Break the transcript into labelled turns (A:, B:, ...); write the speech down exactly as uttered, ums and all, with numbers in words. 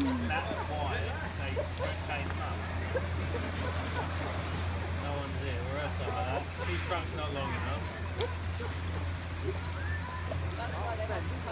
A: That's why they came up. No one's here. We're at some of that. His trunk's not long enough.
B: That's why they